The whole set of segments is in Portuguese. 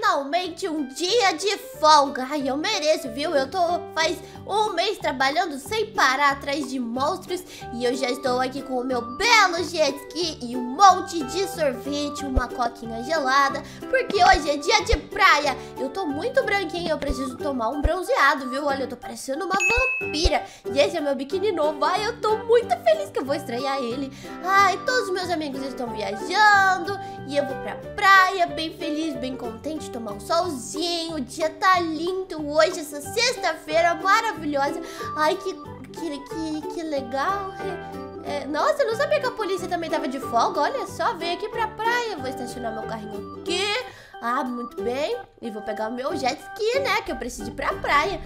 finalmente um dia de folga. Ai, eu mereço, viu? Eu tô faz um mês trabalhando sem parar atrás de monstros e eu já estou aqui com o meu belo jet ski e um monte de sorvete, uma coquinha gelada, porque hoje é dia de praia. Eu tô muito branquinha, eu preciso tomar um bronzeado, viu? Olha, eu tô parecendo uma vampira. E esse é meu biquíni novo. Ai, eu tô muito feliz que eu vou estrear ele. Ai, todos os meus amigos estão viajando e eu vou pra praia bem feliz, bem contente, tomar um solzinho. O dia tá lindo hoje, essa sexta-feira maravilhosa. Ai, que legal. Nossa, eu não sabia que a polícia também tava de folga. Olha só, veio aqui pra praia. Vou estacionar meu carrinho aqui. Ah, muito bem. E vou pegar o meu jet ski, né? Que eu preciso ir pra praia.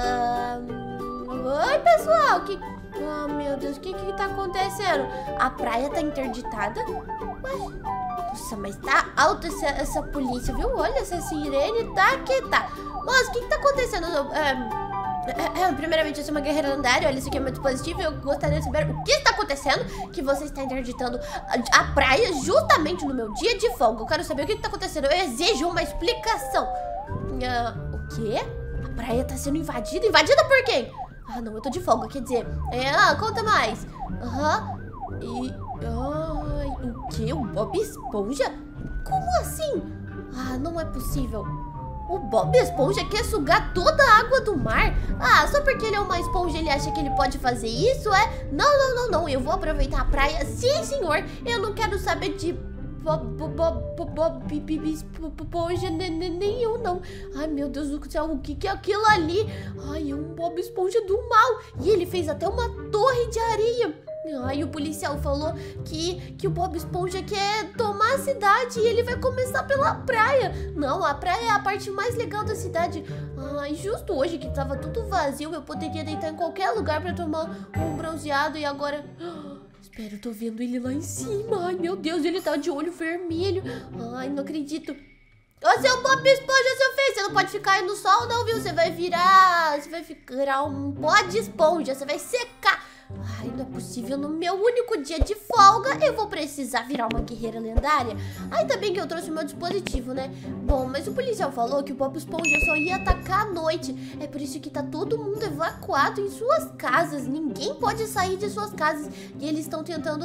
Oi, pessoal. Oh, meu Deus, o que tá acontecendo? A praia tá interditada? Ué? Nossa, mas tá alta essa polícia, viu? Olha, essa sirene tá que tá. Moça, o que tá acontecendo? Primeiramente, eu sou uma guerreira lendária. Olha, isso aqui é meu dispositivo. Eu gostaria de saber o que está acontecendo, que você está interditando a praia justamente no meu dia de folga. Eu quero saber o que está acontecendo. Eu exijo uma explicação. O quê? A praia está sendo invadida? Invadida por quem? Ah, não, eu tô de folga, quer dizer. Conta mais. O quê? O Bob Esponja? Como assim? Ah, não é possível. O Bob Esponja quer sugar toda a água do mar? Ah, só porque ele é uma esponja ele acha que ele pode fazer isso, é? Não. Eu vou aproveitar a praia. Sim, senhor. Eu não quero saber de Bob Esponja nenhum, não. Ai, meu Deus do céu, o que é aquilo ali? Ai, é um Bob Esponja do mal. E ele fez até uma torre de areia. Ai, o policial falou que o Bob Esponja quer tomar a cidade e ele vai começar pela praia. Não, a praia é a parte mais legal da cidade. Ai, justo hoje que tava tudo vazio, eu poderia deitar em qualquer lugar pra tomar um bronzeado e agora... Espera, eu tô vendo ele lá em cima. Ai, meu Deus, ele tá de olho vermelho. Ai, não acredito. Ô, seu Bob Esponja, seu feio, você não pode ficar aí no sol não, viu? Você vai virar um pó de esponja, você vai secar. Ai, não é possível, no meu único dia de folga eu vou precisar virar uma guerreira lendária. Ainda bem que eu trouxe o meu dispositivo, né? Bom, mas o policial falou que o Bob Esponja só ia atacar à noite. É por isso que tá todo mundo evacuado em suas casas. Ninguém pode sair de suas casas. E eles estão tentando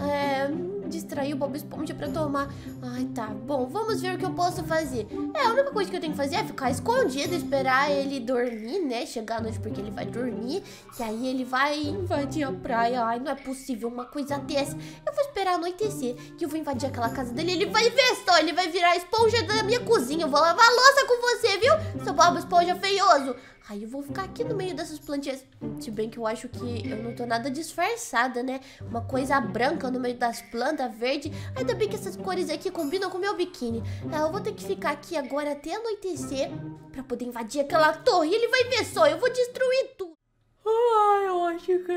distrair o Bob Esponja pra tomar. Ai, tá, bom, vamos ver o que eu posso fazer. A única coisa que eu tenho que fazer é ficar escondido, esperar ele dormir, né? Chegar à noite porque ele vai dormir. E aí ele vai invadir a praia. Ai, não é possível uma coisa dessa. Eu vou esperar anoitecer e eu vou invadir aquela casa dele. Ele vai ver só, ele vai virar a esponja da minha cozinha. Eu vou lavar a louça com você, viu? Seu Bob Esponja feioso. Aí eu vou ficar aqui no meio dessas plantinhas. Se bem que eu acho que eu não tô nada disfarçada, né? Uma coisa branca no meio das plantas, verde. Ainda bem que essas cores aqui combinam com o meu biquíni. Eu vou ter que ficar aqui agora até anoitecer pra poder invadir aquela torre. E ele vai ver só, eu vou destruir tudo. Ai, eu acho que...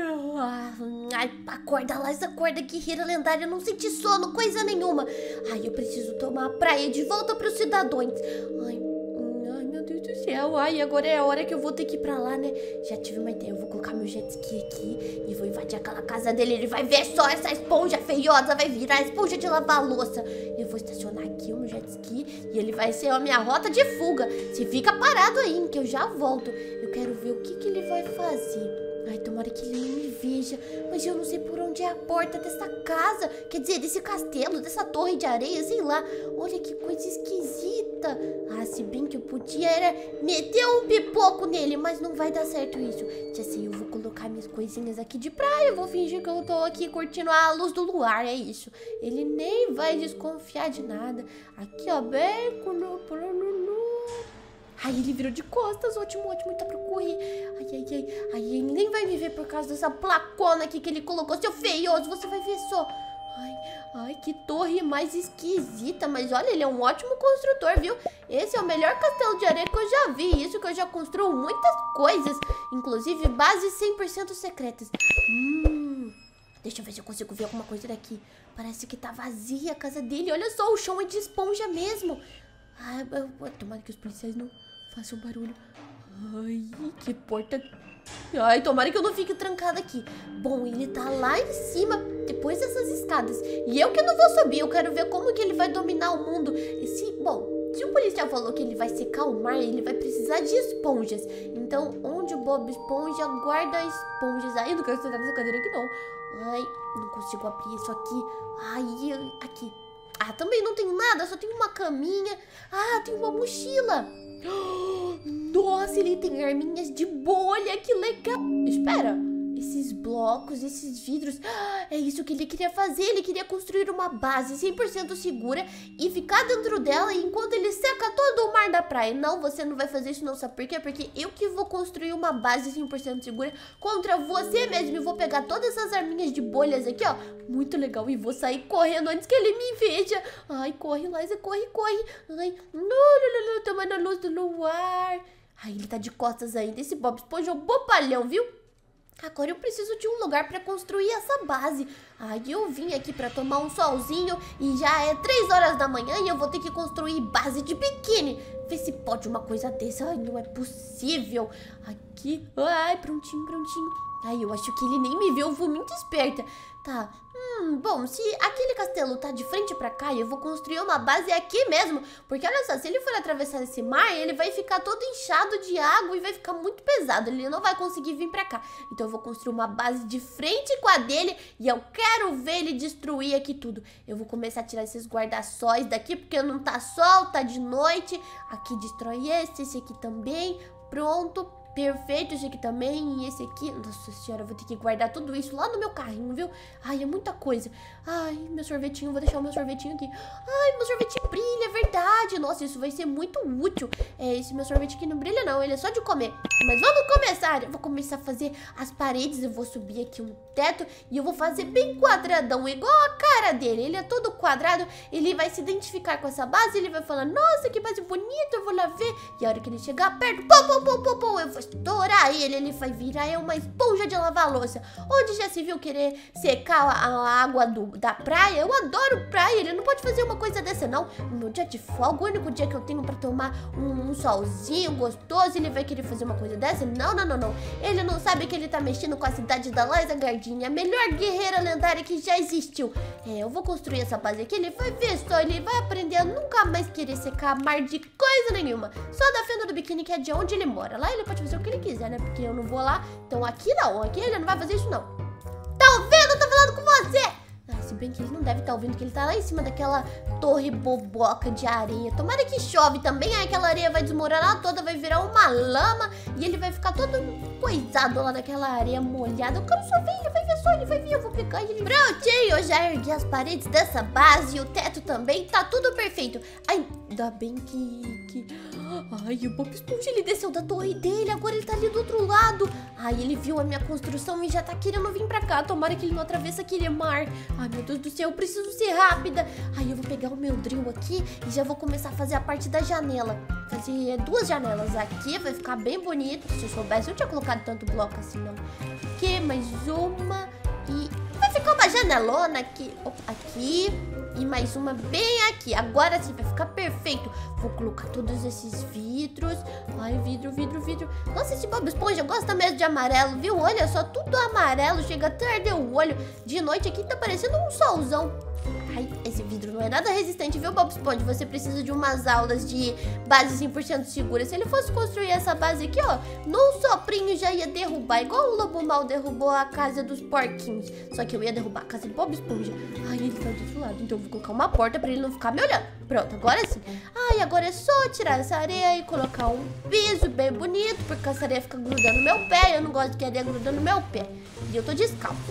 Ai, acorda lá, essa corda guerreira lendária. Eu não senti sono, coisa nenhuma. Ai, eu preciso tomar a praia de volta pros cidadãos. Ai, meu Deus do céu. Ai, agora é a hora que eu vou ter que ir pra lá, né? Já tive uma ideia, eu vou colocar meu jet ski aqui e vou invadir aquela casa dele. Ele vai ver só essa esponja feiosa, vai virar a esponja de lavar louça. Eu vou estacionar aqui o meu jet ski e ele vai ser a minha rota de fuga. Você fica parado aí, que eu já volto. Eu quero ver o que ele vai fazer. Ai, tomara que ele não me veja. Mas eu não sei por onde é a porta dessa casa. Quer dizer, desse castelo, dessa torre de areia, sei lá. Olha que coisa esquisita. Ah, se bem que eu podia era meter um pipoco nele, mas não vai dar certo isso. Já sei, eu vou colocar minhas coisinhas aqui de praia. Eu vou fingir que eu tô aqui curtindo a luz do luar, é isso. Ele nem vai desconfiar de nada. Aqui, ó, bem... Ai, ele virou de costas, ótimo, tá pra correr. Ai, ele nem vai me ver por causa dessa placona aqui que ele colocou. Seu feioso, você vai ver só. Ai, que torre mais esquisita. Mas olha, ele é um ótimo construtor, viu? Esse é o melhor castelo de areia que eu já vi. Isso que eu já construo muitas coisas, inclusive bases 100% secretas. Deixa eu ver se eu consigo ver alguma coisa daqui. Parece que tá vazia a casa dele. Olha só, o chão é de esponja mesmo. Ai, tomara que os policiais não façam barulho. Ai, que porta. Ai, tomara que eu não fique trancada aqui. Bom, ele tá lá em cima, depois dessas escadas. E eu que não vou subir, eu quero ver como que ele vai dominar o mundo. Bom, se o o policial falou que ele vai secar o mar, ele vai precisar de esponjas. Então, onde o Bob Esponja guarda esponjas? Ai, eu não quero sentar nessa cadeira aqui, não. Ai, não consigo abrir isso aqui. Ai, aqui. Ah, também não tem nada, só tem uma caminha. Ah, tem uma mochila. Nossa, ele tem arminhas de bolha, que legal. Espera, esses blocos, esses vidros, é isso que ele queria fazer. Ele queria construir uma base 100% segura e ficar dentro dela enquanto ele seca todo o mar da praia. Não, você não vai fazer isso não, sabe por quê? Porque eu que vou construir uma base 100% segura contra você mesmo. E vou pegar todas essas arminhas de bolhas aqui, ó. Muito legal, e vou sair correndo antes que ele me veja. Ai, corre, Liza, corre, corre. Ai, não, tomando a luz do luar. Ai, ele tá de costas ainda. Esse Bob Esponja é um bobalhão, viu? Agora eu preciso de um lugar pra construir essa base. Ai, eu vim aqui pra tomar um solzinho e já é 3 horas da manhã e eu vou ter que construir base de biquíni. Vê se pode uma coisa dessa. Ai, não é possível. Aqui, ai, prontinho, prontinho. Ai, eu acho que ele nem me viu, eu fui muito esperta. Tá, bom, se aquele castelo tá de frente pra cá, eu vou construir uma base aqui mesmo. Porque olha só, se ele for atravessar esse mar, ele vai ficar todo inchado de água e vai ficar muito pesado. Ele não vai conseguir vir pra cá. Então eu vou construir uma base de frente com a dele e eu quero ver ele destruir aqui tudo. Eu vou começar a tirar esses guarda-sóis daqui, porque não tá sol, tá de noite. Aqui destrói esse aqui também. Pronto. Perfeito, esse aqui também, e esse aqui. Nossa senhora, eu vou ter que guardar tudo isso lá no meu carrinho, viu? Ai, é muita coisa. Ai, meu sorvetinho, vou deixar o meu sorvetinho aqui. Ai, meu sorvete brilha, é verdade. Nossa, isso vai ser muito útil. Esse meu sorvete aqui não brilha não, ele é só de comer. Mas vamos começar. Eu vou começar a fazer as paredes. Eu vou subir aqui um teto e eu vou fazer bem quadradão, igual a cara dele. Ele é todo quadrado, ele vai se identificar com essa base. Ele vai falar, nossa, que base bonita, eu vou lá ver. E a hora que ele chegar perto, eu vou estourar ele vai virar uma esponja de lavar louça. Onde já se viu querer secar a água da praia? Eu adoro praia, ele não pode fazer uma coisa dessa não. No meu dia de folga, o único dia que eu tenho pra tomar um solzinho gostoso, ele vai querer fazer uma coisa dessa? Não. Ele não sabe que ele tá mexendo com a cidade da Liza Gardini, a melhor guerreira lendária que já existiu. Eu vou construir essa base aqui, ele vai ver só, ele vai aprender a nunca mais querer secar mar de coisa nenhuma. Só da fenda do biquíni, que é de onde ele mora. Lá ele pode fazer o que ele quiser, né? Porque eu não vou lá. Então aqui não, aqui ele não vai fazer isso não. Tá ouvindo? Eu tô falando com você! Se bem que ele não deve estar ouvindo, que ele tá lá em cima daquela torre boboca de areia. Tomara que chove também, aí aquela areia vai desmoronar toda, vai virar uma lama e ele vai ficar todo coisado lá naquela areia molhada. Eu quero só ver, ele vai ver só, ele vai vir, eu vou pegar ele. Prontinho, eu já ergui as paredes dessa base e o teto também, tá tudo perfeito. Ainda bem que... Ai, o Bob Esponja, ele desceu da torre dele, agora ele tá ali do outro lado. Ai, ele viu a minha construção e já tá querendo vir pra cá. Tomara que ele não atravesse aquele mar. Ai, meu Deus do céu, eu preciso ser rápida. Ai, eu vou pegar o meu drill aqui e já vou começar a fazer a parte da janela. Fazer 2 janelas aqui, vai ficar bem bonito. Se eu soubesse, eu tinha colocado tanto bloco assim, não. Aqui, mais uma e... vai ficar uma janelona aqui, aqui e mais uma bem aqui. Agora sim vai ficar perfeito. Vou colocar todos esses vidros. Ai, vidro. Nossa, esse Bob Esponja gosta mesmo de amarelo, viu? Olha só, tudo amarelo, chega até a arder o olho. De noite aqui tá parecendo um solzão. Ai, esse vidro não é nada resistente, viu, Bob Esponja? Você precisa de umas aulas de base 100% segura. Se ele fosse construir essa base aqui, ó, num soprinho já ia derrubar, igual o Lobo Mal derrubou a casa dos porquinhos. Só que eu ia derrubar a casa do Bob Esponja. Ai, ele tá do outro lado, então eu vou colocar uma porta pra ele não ficar me olhando. Pronto, agora sim. Ai, agora é só tirar essa areia e colocar um piso bem bonito, porque essa areia fica grudando no meu pé. Eu não gosto de areia grudando no meu pé. E eu tô descalço.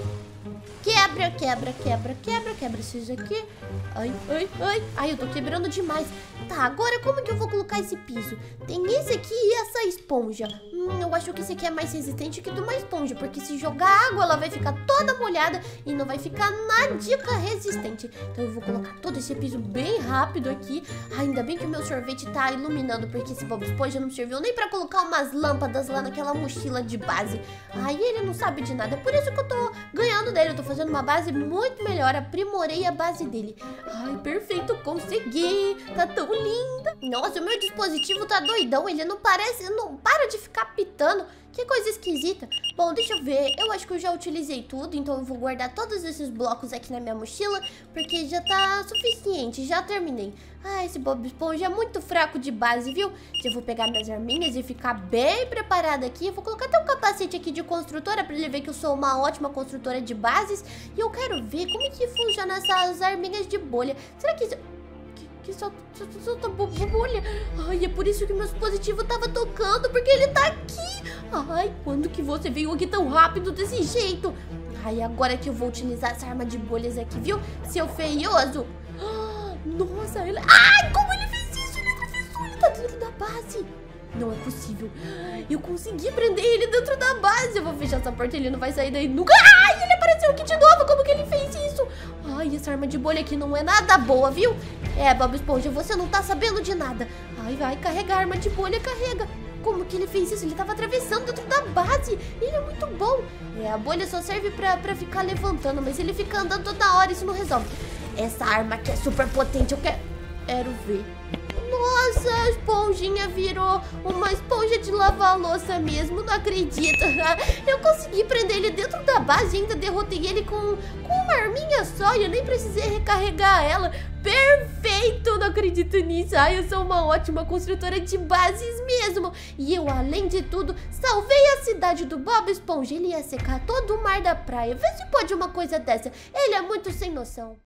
Quebra esses aqui. Ai, eu tô quebrando demais. Tá, agora como que eu vou colocar esse piso? Tem esse aqui e essa esponja. Eu acho que esse aqui é mais resistente que de uma esponja, porque se jogar água ela vai ficar toda molhada e não vai ficar nadica resistente. Então eu vou colocar todo esse piso bem rápido aqui. Ainda bem que o meu sorvete tá iluminando, porque esse Bob Esponja não serviu nem pra colocar umas lâmpadas lá naquela mochila de base. Ai, ele não sabe de nada, é por isso que eu tô ganhando dele. Eu tô fazendo uma base muito melhor, aprimorei a base dele. Ai, perfeito, consegui. Tá tão linda. Nossa, o meu dispositivo tá doidão, ele não para de ficar pitando. O Que coisa esquisita. Bom, deixa eu ver. Eu acho que eu já utilizei tudo, então eu vou guardar todos esses blocos aqui na minha mochila, porque já tá suficiente, já terminei. Ah, esse Bob Esponja é muito fraco de base, viu? Já vou pegar minhas arminhas e ficar bem preparada aqui. Eu vou colocar até um capacete aqui de construtora pra ele ver que eu sou uma ótima construtora de bases. E eu quero ver como é que funciona essas arminhas de bolha. Será que solta bolha? Ai, é por isso que meu dispositivo tava tocando, porque ele tá aqui. Ai, quando que você veio aqui tão rápido desse jeito? Ai, agora que eu vou utilizar essa arma de bolhas aqui, viu? Seu feioso. Nossa, ele... Ai, como ele fez isso? Ele atravessou, ele tá dentro da base. Não é possível. Eu consegui prender ele dentro da base. Eu vou fechar essa porta, ele não vai sair daí nunca. Ai, ele apareceu aqui de novo. Como que ele fez isso? Ai, essa arma de bolha aqui não é nada boa, viu? É, Bob Esponja, você não tá sabendo de nada. Ai, vai, carrega a arma de bolha, carrega. Como que ele fez isso? Ele tava atravessando dentro da base. Ele é muito bom. É, a bolha só serve pra ficar levantando, mas ele fica andando toda hora, isso não resolve. Essa arma aqui é super potente, eu quero ver. Nossa, a esponjinha virou uma esponja de lavar louça mesmo, não acredito. Eu consegui prender ele dentro da base e ainda derrotei ele com uma arminha só e eu nem precisei recarregar ela. Perfeito, não acredito nisso. Ai, eu sou uma ótima construtora de bases mesmo. E eu, além de tudo, salvei a cidade do Bob Esponja. Ele ia secar todo o mar da praia. Vê se pode uma coisa dessa. Ele é muito sem noção.